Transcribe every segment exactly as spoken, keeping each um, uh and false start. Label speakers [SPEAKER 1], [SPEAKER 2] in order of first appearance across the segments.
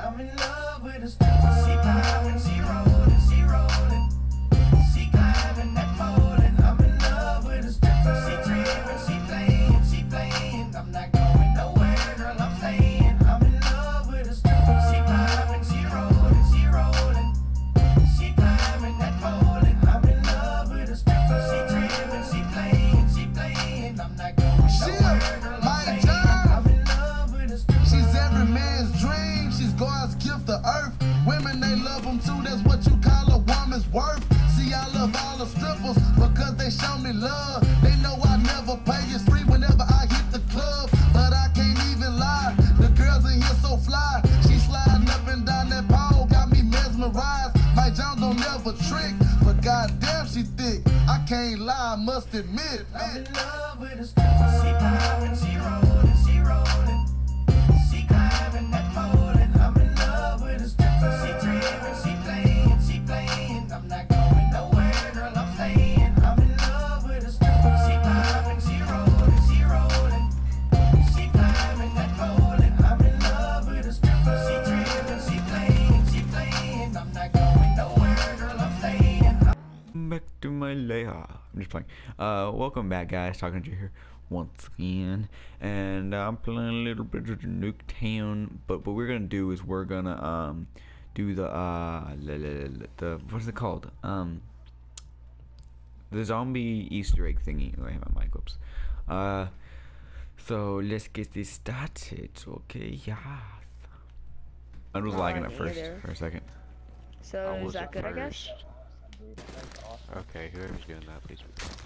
[SPEAKER 1] I'm in love with a stripper. She poppin', she rollin', she rollin'. She climbing that pole and I'm in love with a stripper. She trippin', she playin', she playin'. I'm not going nowhere, girl, I'm stayin'. I'm in love with a stripper. She poppin', she rollin', she rollin'. She climbing that pole and I'm in love with a stripper. She trippin', she playin', she playin'. I'm not going nowhere, girl, I'm stayin'. I'm in love with a stripper.
[SPEAKER 2] She's every man's dream. She's God's gift to earth. Women, they love them too. That's what you call a woman's worth. See, I love all the strippers because they show me love. They know I never pay. It's free whenever I hit the club. But I can't even lie. The girls in here so fly. She sliding up and down that pole. Got me mesmerized. My Jones don't never trick. But goddamn, she thick. I can't lie, I must admit.
[SPEAKER 1] I'm in love with a stripper. She poppin', she rollin', she rollin'. She climbing that pole and I'm in love with a stripper. She trippin', she playin', she playin'. I'm not going nowhere, girl, I'm stayin'. I'm in love with a stripper. She poppin', she rollin', she rollin'. She climbing that pole and I'm in love with a stripper. She trippin', she playin', she playin'. I'm not going nowhere, girl, I'm stayin'.
[SPEAKER 3] Back to my lair. I'm just playing. Uh, welcome back, guys. Talking to you here once again, and uh, I'm playing a little bit of the Nuketown. But what we're gonna do is we're gonna um do the uh the what is it called um the zombie Easter egg thingy. Oh, I have my mic whoops. Uh, so let's get this started. Okay, yeah. I was lagging at first
[SPEAKER 4] either.
[SPEAKER 3] for a second.
[SPEAKER 4] So is that good, I guess?
[SPEAKER 5] Okay, whoever's doing that, please.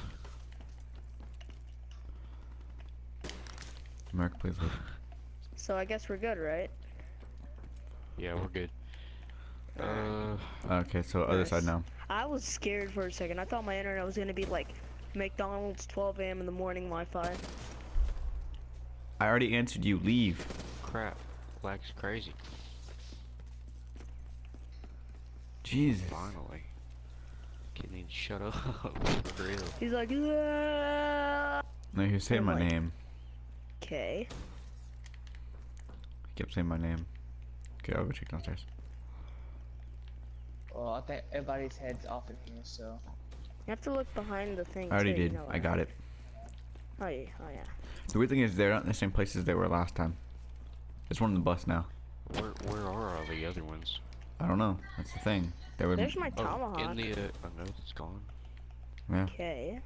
[SPEAKER 3] Mark, please leave.
[SPEAKER 4] So I guess we're good, right?
[SPEAKER 5] Yeah, we're good. Uh,
[SPEAKER 3] Okay, so other
[SPEAKER 4] Nice.
[SPEAKER 3] side now.
[SPEAKER 4] I was scared for a second. I thought my internet was gonna be like McDonald's twelve A M in the morning Wi-Fi.
[SPEAKER 3] I already answered you. Leave.
[SPEAKER 5] crap. Lag's crazy.
[SPEAKER 3] Jesus.
[SPEAKER 5] Finally. Kid needs to shut up. For real.
[SPEAKER 4] He's like, yeah.
[SPEAKER 3] No, he was saying
[SPEAKER 4] I'm
[SPEAKER 3] my
[SPEAKER 4] like-
[SPEAKER 3] name.
[SPEAKER 4] Okay.
[SPEAKER 3] He kept saying my name. Okay, I'll go check downstairs.
[SPEAKER 6] Well, I think everybody's head's off in here, so.
[SPEAKER 4] You have to look behind the thing.
[SPEAKER 3] I already
[SPEAKER 4] too, you
[SPEAKER 3] did.
[SPEAKER 4] know
[SPEAKER 3] I
[SPEAKER 4] that.
[SPEAKER 3] got it.
[SPEAKER 4] Oh yeah. Oh yeah.
[SPEAKER 3] The weird thing is they're not in the same places they were last time. It's one on the bus now.
[SPEAKER 5] Where where are all the other ones?
[SPEAKER 3] I don't know. That's the thing. They would.
[SPEAKER 4] There's my
[SPEAKER 5] Oh,
[SPEAKER 4] tomahawk.
[SPEAKER 5] in the. Uh, oh no, it's gone.
[SPEAKER 3] Yeah.
[SPEAKER 4] Okay.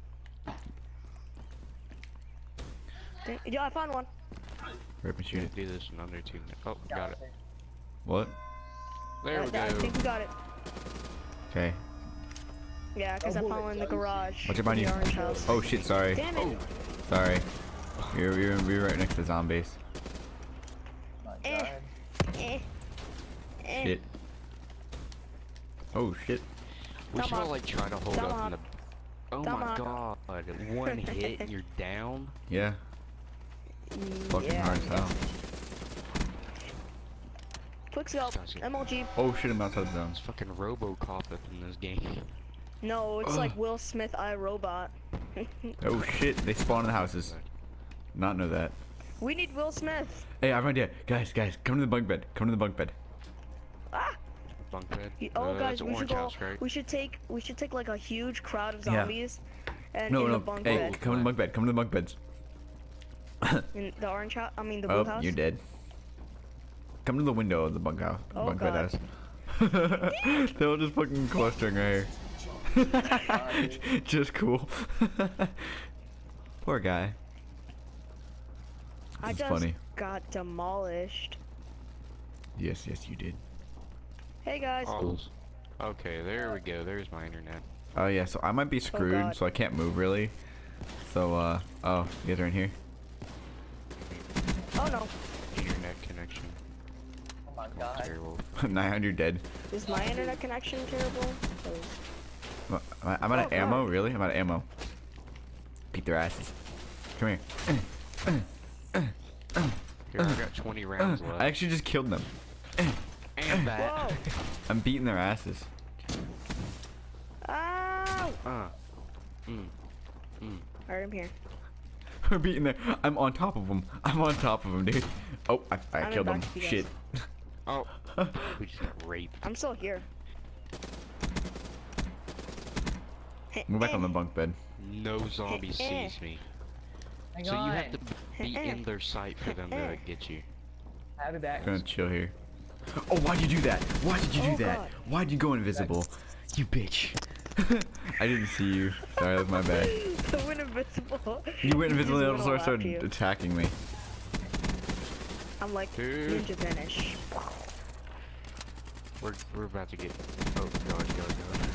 [SPEAKER 4] Think- Yeah, I found one.
[SPEAKER 3] Rip and shoot
[SPEAKER 5] Should
[SPEAKER 3] it.
[SPEAKER 5] do this in under two minutes. Oh, got it.
[SPEAKER 3] What?
[SPEAKER 5] There
[SPEAKER 4] Uh,
[SPEAKER 5] we go.
[SPEAKER 4] I think we got it.
[SPEAKER 3] Okay.
[SPEAKER 4] Yeah, because I found one in the garage.
[SPEAKER 3] What's it behind
[SPEAKER 4] in
[SPEAKER 3] you?
[SPEAKER 4] the orange house.
[SPEAKER 3] Oh shit! Sorry.
[SPEAKER 4] Damn it.
[SPEAKER 3] Sorry. You're you're you're right next to zombies.
[SPEAKER 4] Eh. Eh. Eh.
[SPEAKER 3] Shit. Oh shit.
[SPEAKER 5] We should all
[SPEAKER 4] Tomahawk.
[SPEAKER 5] like try to hold up in
[SPEAKER 4] Tomahawk.
[SPEAKER 5] the. Oh
[SPEAKER 4] Tomahawk.
[SPEAKER 5] my god! One hit and you're down.
[SPEAKER 3] Yeah. Fucking
[SPEAKER 4] Yeah.
[SPEAKER 3] hard as hell.
[SPEAKER 4] Quick scope.
[SPEAKER 5] Sounds good.
[SPEAKER 4] M L G.
[SPEAKER 3] Oh shit! I'm outside the zone.
[SPEAKER 5] It's fucking RoboCop up in this game.
[SPEAKER 4] No, it's like Will Smith, I Robot.
[SPEAKER 3] Oh shit! They spawn in the houses. Not know that.
[SPEAKER 4] We need Will Smith.
[SPEAKER 3] Hey, I have an idea. Guys, guys, come to the bunk bed. Come to the bunk bed.
[SPEAKER 4] Ah.
[SPEAKER 5] Bunk bed.
[SPEAKER 4] Y- Oh,
[SPEAKER 5] uh,
[SPEAKER 4] guys,
[SPEAKER 5] that's
[SPEAKER 4] we should
[SPEAKER 5] orange
[SPEAKER 4] go.
[SPEAKER 5] house, right?
[SPEAKER 4] We should take. We should take like a huge crowd of
[SPEAKER 3] Yeah.
[SPEAKER 4] zombies, and
[SPEAKER 3] No,
[SPEAKER 4] in
[SPEAKER 3] no.
[SPEAKER 4] the bunk
[SPEAKER 3] Hey,
[SPEAKER 4] bed,
[SPEAKER 3] come to the bunk bed. Come to the bunk beds.
[SPEAKER 4] in the orange house. I mean the blue
[SPEAKER 3] Oh,
[SPEAKER 4] house.
[SPEAKER 3] you're dead. Come to the window of the bunk house.
[SPEAKER 4] Oh,
[SPEAKER 3] bunk
[SPEAKER 4] God.
[SPEAKER 3] bed house. They're all just fucking clustering right here. Just cool. Poor guy.
[SPEAKER 4] I
[SPEAKER 3] This is
[SPEAKER 4] just
[SPEAKER 3] funny.
[SPEAKER 4] got demolished.
[SPEAKER 3] Yes, yes, you did.
[SPEAKER 4] Hey guys.
[SPEAKER 5] Oh, okay, there we go. There's my internet.
[SPEAKER 3] Oh yeah, so I might be screwed,
[SPEAKER 4] God.
[SPEAKER 3] so I can't move really. So uh, oh, you guys are in here.
[SPEAKER 4] Oh no.
[SPEAKER 5] Internet connection.
[SPEAKER 6] Oh my god.
[SPEAKER 5] Terrible.
[SPEAKER 3] nine hundred dead.
[SPEAKER 4] Is my internet connection terrible? 'Cause-
[SPEAKER 3] Am I- I'm out of
[SPEAKER 4] Oh,
[SPEAKER 3] ammo,
[SPEAKER 4] God.
[SPEAKER 3] really? I'm out of ammo. Beat their asses. Come here.
[SPEAKER 5] Here, I got twenty rounds left.
[SPEAKER 3] I actually just killed them.
[SPEAKER 5] And that.
[SPEAKER 4] Whoa.
[SPEAKER 3] I'm beating their asses.
[SPEAKER 4] Ow.
[SPEAKER 5] Uh. Mm. Mm.
[SPEAKER 4] Alright, I'm here.
[SPEAKER 3] We're beating their. I'm on top of them. I'm on top of them, dude. Oh, I, I
[SPEAKER 4] I'm
[SPEAKER 3] killed them.
[SPEAKER 4] back to you guys.
[SPEAKER 3] Shit.
[SPEAKER 5] Oh, we just got raped.
[SPEAKER 4] I'm still here.
[SPEAKER 3] Move back on the bunk bed.
[SPEAKER 5] No zombie sees me.
[SPEAKER 6] Hang
[SPEAKER 5] So
[SPEAKER 6] on.
[SPEAKER 5] you have to be in their sight for them to get you.
[SPEAKER 6] I'll be back.
[SPEAKER 3] I'm gonna chill here. Oh, why'd you do that? Why did you do
[SPEAKER 4] Oh,
[SPEAKER 3] that?
[SPEAKER 4] God.
[SPEAKER 3] Why'd you go invisible? You bitch. I didn't see you. Sorry, that was my bad.
[SPEAKER 4] I went invisible.
[SPEAKER 3] You went invisible and
[SPEAKER 4] Just
[SPEAKER 3] also
[SPEAKER 4] went all
[SPEAKER 3] started
[SPEAKER 4] after you.
[SPEAKER 3] attacking me.
[SPEAKER 4] I'm like
[SPEAKER 5] Dude.
[SPEAKER 4] ninja vanish.
[SPEAKER 5] We're we're about to get. Oh god, god, god.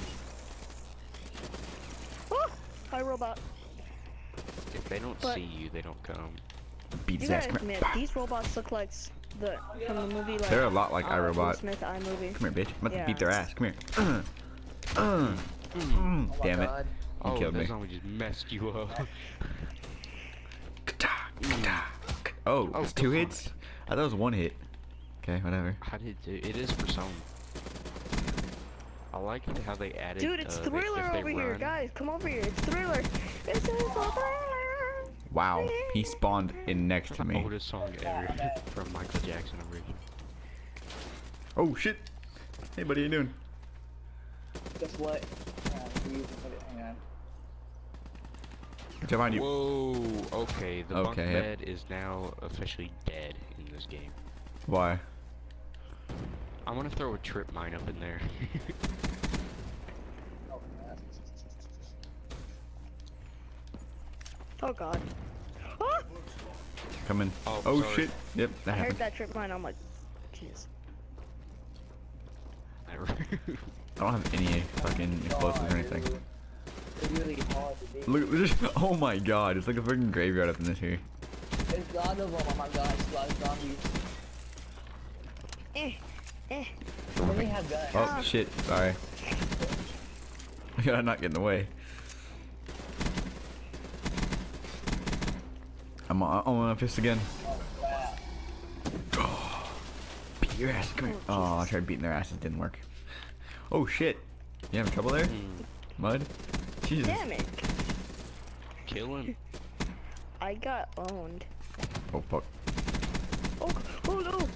[SPEAKER 4] Oh, hi robot.
[SPEAKER 5] If they don't
[SPEAKER 4] But-
[SPEAKER 5] see you, they don't come.
[SPEAKER 3] Beat
[SPEAKER 4] You
[SPEAKER 3] his ass.
[SPEAKER 4] gotta
[SPEAKER 3] Come here.
[SPEAKER 4] admit, these robots look like s- the from the movie. Like,
[SPEAKER 3] They're a lot like
[SPEAKER 4] uh, Will
[SPEAKER 3] iRobot.
[SPEAKER 4] Smith iMovie.
[SPEAKER 3] Come here, bitch. I'm about to
[SPEAKER 4] Yeah.
[SPEAKER 3] beat their ass. Come here. Uh, uh, mm.
[SPEAKER 6] Oh my
[SPEAKER 3] Damn it.
[SPEAKER 6] God.
[SPEAKER 3] You
[SPEAKER 5] Oh,
[SPEAKER 3] killed
[SPEAKER 5] that
[SPEAKER 3] me.
[SPEAKER 5] zombie just messed you up.
[SPEAKER 3] Oh,
[SPEAKER 5] Oh,
[SPEAKER 3] it's two
[SPEAKER 5] God.
[SPEAKER 3] hits? I thought it was one hit. Okay, whatever.
[SPEAKER 5] How did it, it is for some. I like how they added.
[SPEAKER 4] Dude, it's
[SPEAKER 5] uh, they-
[SPEAKER 4] Thriller
[SPEAKER 5] if they
[SPEAKER 4] over here,
[SPEAKER 5] run-
[SPEAKER 4] guys. Come over here. It's Thriller. It's Thriller.
[SPEAKER 3] Wow, he spawned in next to me.
[SPEAKER 5] Oldest song ever from Michael Jackson original.
[SPEAKER 3] Oh shit! Hey buddy, how you doing?
[SPEAKER 6] Guess what? Hang on, we need to put it- hang on.
[SPEAKER 3] What's behind you?
[SPEAKER 5] Whoa. Okay, the bunk
[SPEAKER 3] Okay, yep.
[SPEAKER 5] bed is now officially dead in this game.
[SPEAKER 3] Why?
[SPEAKER 5] I'm gonna throw a trip mine up in there.
[SPEAKER 6] Oh, man.
[SPEAKER 4] Oh god. Ah!
[SPEAKER 3] Coming.
[SPEAKER 5] Oh,
[SPEAKER 3] Oh,
[SPEAKER 5] sorry.
[SPEAKER 3] shit. Yep, that
[SPEAKER 4] I heard
[SPEAKER 3] happened.
[SPEAKER 4] that trip mine. I'm like, jeez.
[SPEAKER 5] Never.
[SPEAKER 3] I don't have any fucking explosives or anything.
[SPEAKER 6] Dude, It's really hard to beat.
[SPEAKER 3] Look, there's- oh my god, it's like a freaking graveyard up in this here.
[SPEAKER 6] There's a lot of them. Oh my god, it's a lot of zombies.
[SPEAKER 4] Eh, eh.
[SPEAKER 6] Then they have guns.
[SPEAKER 3] Oh shit, sorry. I gotta not get in the way. I'm on, I'm on a fist again. Oh, beat your ass, come here. Oh, I tried beating their asses, didn't work. Oh shit. You having trouble there? Mud? Jesus.
[SPEAKER 4] Damn it.
[SPEAKER 5] Kill him.
[SPEAKER 4] I got owned.
[SPEAKER 3] Oh fuck.
[SPEAKER 4] Oh, oh no.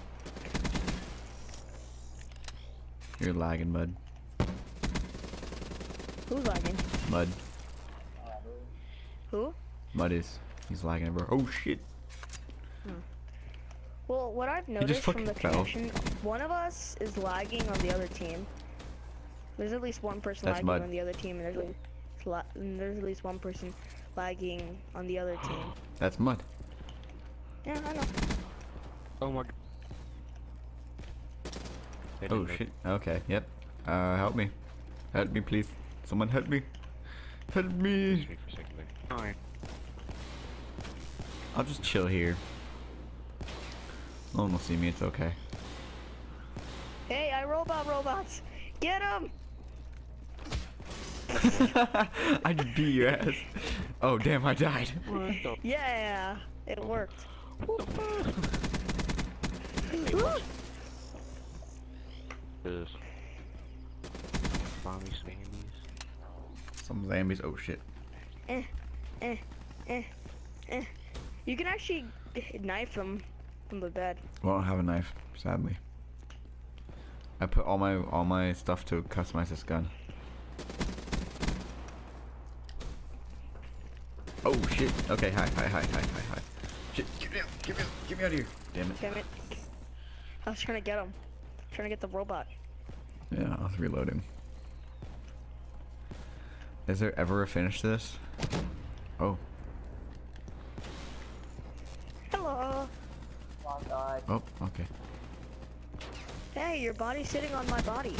[SPEAKER 3] You're lagging, Mud.
[SPEAKER 4] Who's lagging?
[SPEAKER 3] Mud.
[SPEAKER 4] Who?
[SPEAKER 3] Mud is. He's lagging, bro. Oh shit.
[SPEAKER 4] Well, what I've
[SPEAKER 3] just
[SPEAKER 4] noticed from the
[SPEAKER 3] fucking fell.
[SPEAKER 4] connection, one of us is lagging on the other team. There's at least one person
[SPEAKER 3] That's
[SPEAKER 4] lagging
[SPEAKER 3] Mud.
[SPEAKER 4] on the other team, and there's, at least, la and there's at least one person lagging on the other team.
[SPEAKER 3] That's Mud.
[SPEAKER 4] Yeah, I know.
[SPEAKER 5] Oh my. They
[SPEAKER 3] Oh
[SPEAKER 5] didn't make-
[SPEAKER 3] shit. Okay, yep. Uh, help me. Help me, please. Someone help me. Help me.
[SPEAKER 5] Just wait for a second there. Alright.
[SPEAKER 3] I'll just chill here. No one will see me, it's okay.
[SPEAKER 4] Hey, I robot robots! Get him!
[SPEAKER 3] I just beat your ass. Oh damn, I died.
[SPEAKER 5] What the
[SPEAKER 4] Yeah, it worked.
[SPEAKER 5] This. Zombie standees.
[SPEAKER 3] Some zombies. Oh shit.
[SPEAKER 4] Eh, eh, eh, eh. You can actually knife them from the bed.
[SPEAKER 3] Well, I don't have a knife, sadly. I put all my all my stuff to customize this gun. Oh shit. Okay, hi, hi, hi, hi, hi, hi. Shit, get me out, get me out, get me out of here. Damn it.
[SPEAKER 4] Damn it. I was trying to get him. Trying to get the robot.
[SPEAKER 3] Yeah, I was reloading. Is there ever a finish to this? Oh.
[SPEAKER 4] Hello.
[SPEAKER 6] Oh my god.
[SPEAKER 3] Oh, okay.
[SPEAKER 4] Hey, your body's sitting on my body.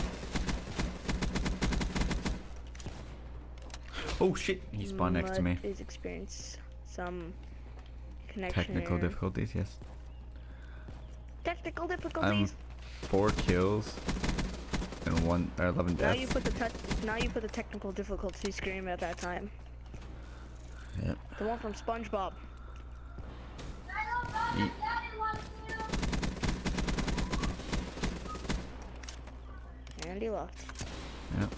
[SPEAKER 3] Oh shit, he spawned next to me.
[SPEAKER 4] Mud is experience some connection
[SPEAKER 3] Technical
[SPEAKER 4] error.
[SPEAKER 3] difficulties, yes.
[SPEAKER 4] Technical
[SPEAKER 3] I'm
[SPEAKER 4] difficulties.
[SPEAKER 3] four kills and one or eleven
[SPEAKER 4] Now you
[SPEAKER 3] deaths.
[SPEAKER 4] put the te now you put the technical difficulty screen at that time.
[SPEAKER 3] Yep.
[SPEAKER 4] The one from SpongeBob.
[SPEAKER 3] Yeet.
[SPEAKER 4] And he left.
[SPEAKER 3] Yep.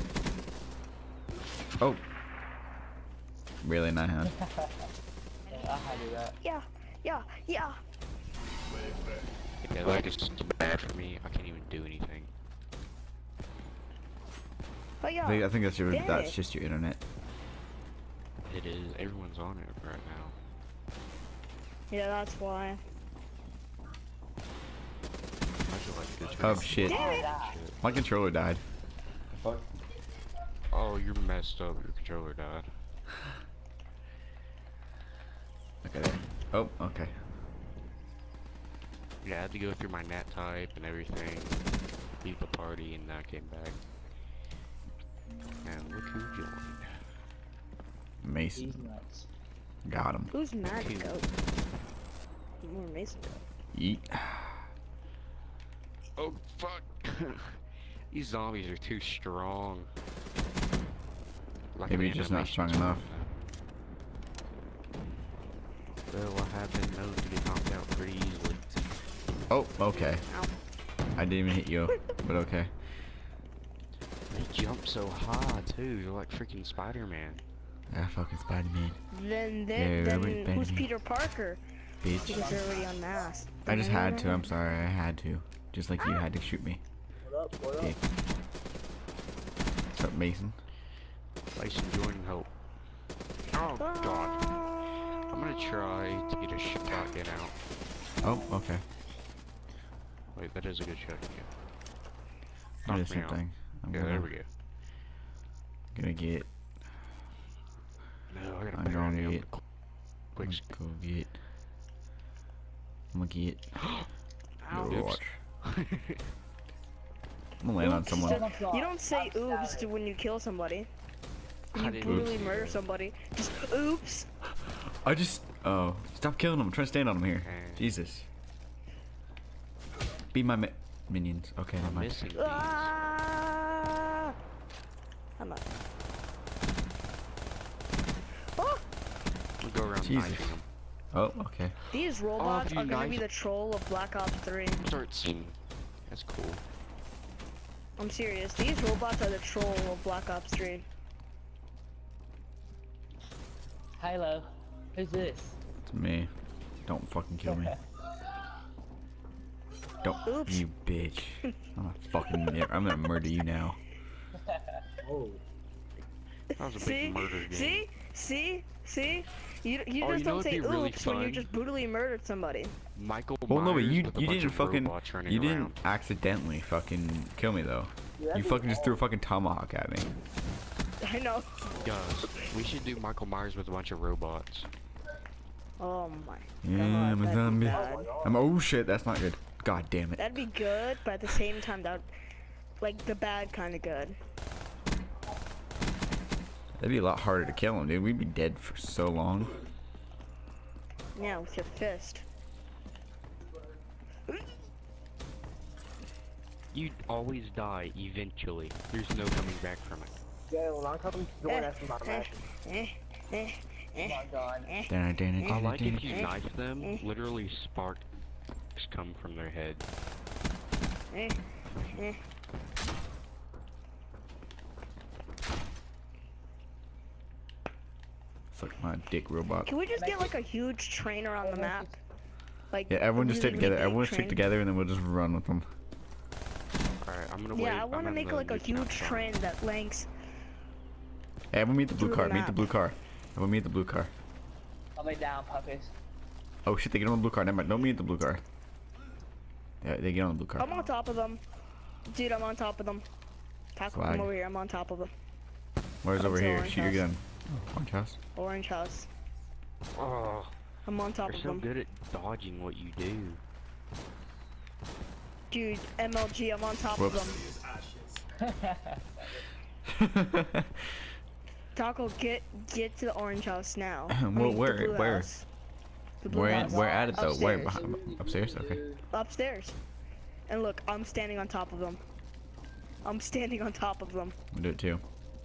[SPEAKER 3] Oh. Really, Nihan?
[SPEAKER 6] I had to do that.
[SPEAKER 4] Yeah, yeah, yeah.
[SPEAKER 5] Okay,
[SPEAKER 3] Oh,
[SPEAKER 5] lag is so bad for me. I can't even do anything.
[SPEAKER 4] Oh yeah.
[SPEAKER 3] I think, I think that's your
[SPEAKER 4] Yeah.
[SPEAKER 3] that's just your internet.
[SPEAKER 5] It is. Everyone's on it right now.
[SPEAKER 4] Yeah, that's why.
[SPEAKER 5] I feel like good
[SPEAKER 3] Oh
[SPEAKER 5] turn.
[SPEAKER 3] shit.
[SPEAKER 4] Damn it.
[SPEAKER 5] Shit.
[SPEAKER 3] My controller died.
[SPEAKER 5] Oh, you're messed up. Your controller died.
[SPEAKER 3] Okay. There. Oh, okay.
[SPEAKER 5] Yeah, I had to go through my nat type and everything, leave the party, and then I came back. And look who joined.
[SPEAKER 3] Mason.
[SPEAKER 6] He's nuts.
[SPEAKER 3] Got him.
[SPEAKER 4] Who's mad
[SPEAKER 5] Two.
[SPEAKER 4] goat? More Mason goat.
[SPEAKER 3] Yeet.
[SPEAKER 5] Oh, fuck! These zombies are too strong. Like
[SPEAKER 3] Maybe
[SPEAKER 5] the
[SPEAKER 3] you're just not
[SPEAKER 5] animation's
[SPEAKER 3] strong enough.
[SPEAKER 5] on them. Well, I have been known to get knocked out pretty easily.
[SPEAKER 3] Oh, okay.
[SPEAKER 4] Ow.
[SPEAKER 3] I didn't even hit you, but okay.
[SPEAKER 5] They jump so high, too. They're like freaking Spider-Man.
[SPEAKER 3] Ah, fucking Spider-Man.
[SPEAKER 4] Then
[SPEAKER 3] Yeah,
[SPEAKER 4] then, then
[SPEAKER 3] Robert
[SPEAKER 4] who's
[SPEAKER 3] Benjamin.
[SPEAKER 4] Peter Parker?
[SPEAKER 3] Bitch.
[SPEAKER 4] Because they're already unmasked.
[SPEAKER 3] I just had to, I'm sorry, I had to. Just like you had to shoot me.
[SPEAKER 6] What up? What up?
[SPEAKER 3] Dick. What's up, Mason?
[SPEAKER 5] Mason, join and help. Oh, God. I'm gonna try to get a shotgun out.
[SPEAKER 3] Oh, okay.
[SPEAKER 5] Wait, that is a good shotgun.
[SPEAKER 3] Do
[SPEAKER 5] Knock
[SPEAKER 3] the
[SPEAKER 5] me
[SPEAKER 3] same
[SPEAKER 5] out.
[SPEAKER 3] thing. I'm
[SPEAKER 5] Yeah,
[SPEAKER 3] gonna,
[SPEAKER 5] there we go.
[SPEAKER 3] gonna get.
[SPEAKER 5] No, I gotta
[SPEAKER 3] I'm
[SPEAKER 5] put on
[SPEAKER 3] gonna
[SPEAKER 5] him.
[SPEAKER 3] get. I'm
[SPEAKER 5] Quick.
[SPEAKER 3] gonna go get. I'm gonna get.
[SPEAKER 5] Ow.
[SPEAKER 3] Overwatch.
[SPEAKER 5] Oops.
[SPEAKER 3] I'm gonna land on
[SPEAKER 4] Oops.
[SPEAKER 3] someone.
[SPEAKER 4] You don't say oops to when you kill somebody.
[SPEAKER 5] I
[SPEAKER 4] You
[SPEAKER 5] didn't
[SPEAKER 4] brutally
[SPEAKER 5] do
[SPEAKER 4] murder
[SPEAKER 5] that.
[SPEAKER 4] somebody. Just oops.
[SPEAKER 3] I just. Oh, stop killing him. I'm trying to stand on him here.
[SPEAKER 5] Okay.
[SPEAKER 3] Jesus. Be my mi minions. Okay, never
[SPEAKER 5] I'm
[SPEAKER 3] mind.
[SPEAKER 5] missing these.
[SPEAKER 4] Ah! I'm not. Oh!
[SPEAKER 5] We go around
[SPEAKER 3] Jesus.
[SPEAKER 5] knifing them.
[SPEAKER 3] Oh, okay.
[SPEAKER 4] These robots
[SPEAKER 5] you
[SPEAKER 4] are gonna be
[SPEAKER 5] knife-
[SPEAKER 4] the troll of Black Ops three.
[SPEAKER 5] Start seeing. That's cool.
[SPEAKER 4] I'm serious. These robots are the troll of Black Ops three.
[SPEAKER 6] Halo. Who's this?
[SPEAKER 3] It's me. Don't fucking kill me. Don't.
[SPEAKER 4] Oops.
[SPEAKER 3] You bitch. I'm gonna fucking. I'm gonna murder you now.
[SPEAKER 6] Oh.
[SPEAKER 5] That was a big
[SPEAKER 4] See?
[SPEAKER 5] murder game.
[SPEAKER 4] See? See? See? You, you
[SPEAKER 5] Oh,
[SPEAKER 4] just
[SPEAKER 5] you know
[SPEAKER 4] don't
[SPEAKER 5] what'd
[SPEAKER 4] say
[SPEAKER 5] be really
[SPEAKER 4] oops when you
[SPEAKER 5] fun?
[SPEAKER 4] just brutally murdered somebody.
[SPEAKER 5] Michael
[SPEAKER 3] Well, no, but
[SPEAKER 5] Myers
[SPEAKER 3] you
[SPEAKER 5] with a
[SPEAKER 3] you
[SPEAKER 5] bunch
[SPEAKER 3] didn't
[SPEAKER 5] of
[SPEAKER 3] fucking.
[SPEAKER 5] robots running
[SPEAKER 3] You didn't
[SPEAKER 5] around.
[SPEAKER 3] accidentally fucking kill me though.
[SPEAKER 6] Dude, that'd
[SPEAKER 3] You
[SPEAKER 6] be
[SPEAKER 3] fucking just threw a
[SPEAKER 6] awesome.
[SPEAKER 3] fucking tomahawk at me.
[SPEAKER 4] I know.
[SPEAKER 5] Guys, we should do Michael Myers with a bunch of robots.
[SPEAKER 4] Oh my
[SPEAKER 3] Yeah,
[SPEAKER 4] god.
[SPEAKER 3] I'm a
[SPEAKER 4] that'd be
[SPEAKER 3] zombie.
[SPEAKER 4] bad.
[SPEAKER 3] I'm. Oh shit, that's not good. God damn it.
[SPEAKER 4] That'd be good, but at the same time, that like the bad kind of good.
[SPEAKER 3] That'd be a lot harder to kill him, dude. We'd be dead for so long.
[SPEAKER 4] Yeah, with your fist.
[SPEAKER 5] You always die eventually. There's no coming back from it.
[SPEAKER 6] Yeah, when I come join us in my match.
[SPEAKER 4] Eh, eh,
[SPEAKER 6] Oh
[SPEAKER 4] eh,
[SPEAKER 6] my god.
[SPEAKER 4] eh.
[SPEAKER 3] Damn it, damn it,
[SPEAKER 5] I
[SPEAKER 3] damn it,
[SPEAKER 5] like
[SPEAKER 3] damn
[SPEAKER 5] if
[SPEAKER 3] it.
[SPEAKER 5] you knife them, literally sparks come from their head.
[SPEAKER 4] Eh, eh.
[SPEAKER 3] Suck my dick, robot.
[SPEAKER 4] Can we just get like a huge trainer on the map? Like
[SPEAKER 3] Yeah, everyone just stick
[SPEAKER 4] really,
[SPEAKER 3] together.
[SPEAKER 4] really
[SPEAKER 3] Everyone
[SPEAKER 4] big
[SPEAKER 3] stick
[SPEAKER 4] train?
[SPEAKER 3] together, and then we'll just run with them.
[SPEAKER 5] Alright, I'm gonna wait.
[SPEAKER 4] Yeah, I
[SPEAKER 5] I'm
[SPEAKER 4] want to
[SPEAKER 5] in
[SPEAKER 4] make
[SPEAKER 5] the
[SPEAKER 4] like a
[SPEAKER 5] nuke
[SPEAKER 4] huge
[SPEAKER 5] map zone.
[SPEAKER 4] train that links.
[SPEAKER 3] Hey, everyone meet the blue
[SPEAKER 4] Through
[SPEAKER 3] car.
[SPEAKER 4] the
[SPEAKER 3] Meet the
[SPEAKER 4] map.
[SPEAKER 3] blue car. Everyone meet the blue car.
[SPEAKER 6] I'll be down, puppies.
[SPEAKER 3] Oh shit, they get on the blue car. Never mind. Don't meet the blue car. Yeah, they get on the blue car.
[SPEAKER 4] I'm on top of them, dude. I'm on top of them. Tackle
[SPEAKER 3] Swag.
[SPEAKER 4] them over here. I'm on top of them.
[SPEAKER 3] Where's
[SPEAKER 4] I'm
[SPEAKER 3] over
[SPEAKER 4] to
[SPEAKER 3] here?
[SPEAKER 4] orange
[SPEAKER 3] Shoot your
[SPEAKER 4] house.
[SPEAKER 3] gun. Orange house.
[SPEAKER 4] Orange house.
[SPEAKER 5] Oh,
[SPEAKER 4] I'm on top
[SPEAKER 5] you're
[SPEAKER 4] of
[SPEAKER 5] so
[SPEAKER 4] them,
[SPEAKER 5] good at dodging what you do.
[SPEAKER 4] dude. M L G. I'm on top of
[SPEAKER 3] Whoops.
[SPEAKER 4] them. Taco, get get to the orange house now. I
[SPEAKER 3] Well,
[SPEAKER 4] mean, the
[SPEAKER 3] where-
[SPEAKER 4] blue
[SPEAKER 3] where?
[SPEAKER 4] house. The blue
[SPEAKER 3] Where
[SPEAKER 4] house.
[SPEAKER 3] where at it though? Where?
[SPEAKER 4] Upstairs.
[SPEAKER 3] Behind, upstairs? Okay.
[SPEAKER 4] Upstairs. And look, I'm standing on top of them. I'm standing on top of them.
[SPEAKER 3] We'll do it too.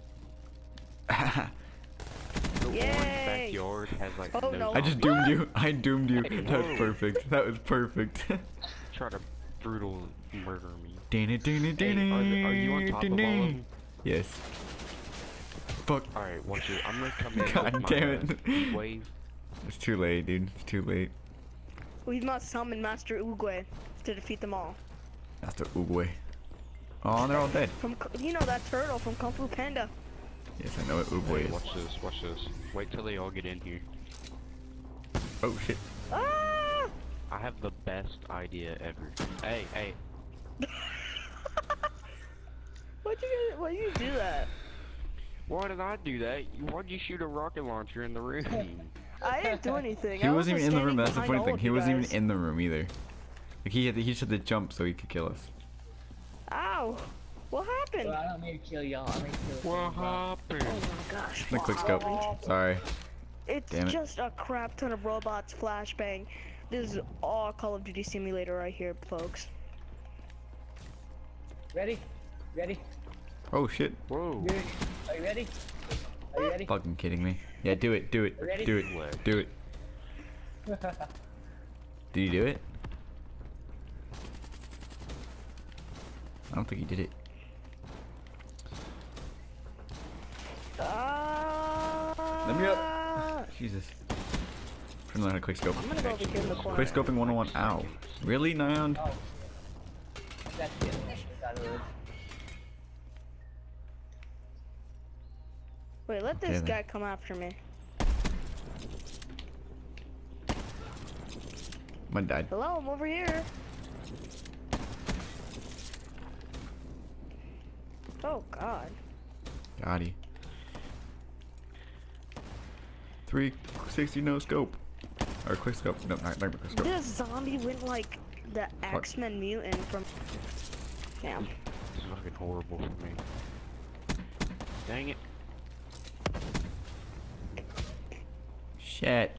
[SPEAKER 5] The
[SPEAKER 4] Yay!
[SPEAKER 5] orange backyard has like
[SPEAKER 4] Oh,
[SPEAKER 5] no.
[SPEAKER 4] no.
[SPEAKER 3] I just doomed you. I doomed you.
[SPEAKER 5] Hey,
[SPEAKER 3] That was
[SPEAKER 5] whoa.
[SPEAKER 3] perfect. That was perfect.
[SPEAKER 5] Try to brutal murder me.
[SPEAKER 3] Ding it, ding it,
[SPEAKER 5] Hey,
[SPEAKER 3] ding
[SPEAKER 5] are, the, are you on
[SPEAKER 3] it,
[SPEAKER 5] top
[SPEAKER 3] ding
[SPEAKER 5] of all of
[SPEAKER 3] it.
[SPEAKER 5] them?
[SPEAKER 3] Yes. Fuck.
[SPEAKER 5] Alright, watch it. I'm gonna come in
[SPEAKER 3] God
[SPEAKER 5] with my
[SPEAKER 3] damn
[SPEAKER 5] uh,
[SPEAKER 3] it.
[SPEAKER 5] heat wave.
[SPEAKER 3] It's too late, dude. It's too late.
[SPEAKER 4] We must summon Master Oogway to defeat them all.
[SPEAKER 3] That's the Oogway. Oh, and they're all dead.
[SPEAKER 4] From K- you know that turtle from Kung Fu Panda.
[SPEAKER 3] Yes, I know what Oogway
[SPEAKER 5] Hey,
[SPEAKER 3] is.
[SPEAKER 5] watch this, watch this. Wait till they all get in here.
[SPEAKER 3] Oh shit.
[SPEAKER 4] Ah!
[SPEAKER 5] I have the best idea ever. Hey, hey.
[SPEAKER 4] Why'd you Why'd you do that?
[SPEAKER 5] Why did I do that? Why'd you shoot a rocket launcher in the room?
[SPEAKER 4] I didn't do anything.
[SPEAKER 3] He
[SPEAKER 4] I
[SPEAKER 3] wasn't
[SPEAKER 4] was
[SPEAKER 3] even in the
[SPEAKER 4] standing
[SPEAKER 3] room. That's the
[SPEAKER 4] behind
[SPEAKER 3] funny
[SPEAKER 4] all
[SPEAKER 3] thing.
[SPEAKER 4] of
[SPEAKER 3] He
[SPEAKER 4] you
[SPEAKER 3] wasn't
[SPEAKER 4] guys.
[SPEAKER 3] even in the room either. Like he had to, he just had to jump so he could kill us.
[SPEAKER 4] Ow! What happened?
[SPEAKER 6] Well, I don't need to kill y'all. I need to kill
[SPEAKER 5] What
[SPEAKER 6] y'all.
[SPEAKER 5] happened?
[SPEAKER 4] Oh my gosh.
[SPEAKER 3] The quick
[SPEAKER 4] what
[SPEAKER 3] scope.
[SPEAKER 4] happened?
[SPEAKER 3] Sorry.
[SPEAKER 4] It's
[SPEAKER 3] Damn it.
[SPEAKER 4] just a crap ton of robots flashbang. This is all Call of Duty Simulator right here, folks.
[SPEAKER 6] Ready? Ready?
[SPEAKER 3] Oh shit.
[SPEAKER 5] Whoa.
[SPEAKER 6] Good. Are you ready? Are you ready?
[SPEAKER 3] Fucking kidding me. Yeah, do it. Do it.
[SPEAKER 6] Ready?
[SPEAKER 3] Do it. Do it. Did you do it? I don't think he did it.
[SPEAKER 4] Uh,
[SPEAKER 3] Let me up. Jesus. Trying to learn how to quick scope.
[SPEAKER 4] I'm gonna go over here in the corner.
[SPEAKER 3] Quick scoping one oh one. Ow. Really, Nyan?
[SPEAKER 6] Oh. That's it. Got it.
[SPEAKER 4] Wait, let this
[SPEAKER 3] Okay, then.
[SPEAKER 4] guy come after me.
[SPEAKER 3] Mine died.
[SPEAKER 4] Hello, I'm over here. Oh God.
[SPEAKER 3] Got he. three sixty no scope. Or quick scope. No, not, not quick scope.
[SPEAKER 4] This zombie went like the X-Men mutant from. Damn.
[SPEAKER 5] This is fucking horrible for me. Dang it.
[SPEAKER 3] Shit.